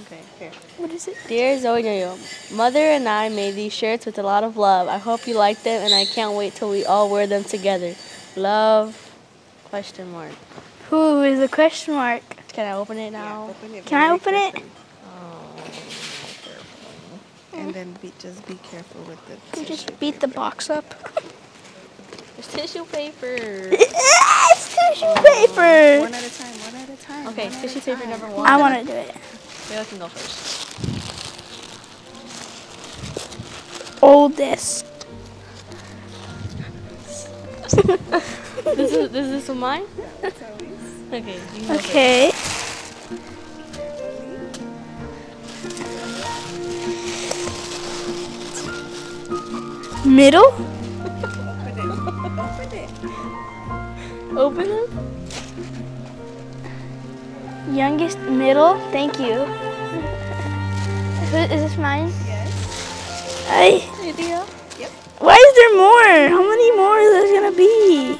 Okay, here. What is it? Dear Zoe Yo-Yo, Mother and I made these shirts with a lot of love. I hope you like them, and I can't wait till we all wear them together. Love, question mark. Who is a question mark? Can I open it now? Yeah, open it. Can I open it? Oh, careful. And then just be careful with the You tissue just beat the paper. box up. There's tissue paper. It's tissue paper. One at a time, one at a time. Okay, one at tissue a paper time. number 1. I want to do it. Maybe I can go first. Oldest. This is mine? That's always. Okay, you can go first. Okay. Middle? Open it. Open them? Youngest, middle. Thank you. Is this mine? Yes. Anything else? Yep. Why is there more? How many more is there gonna be?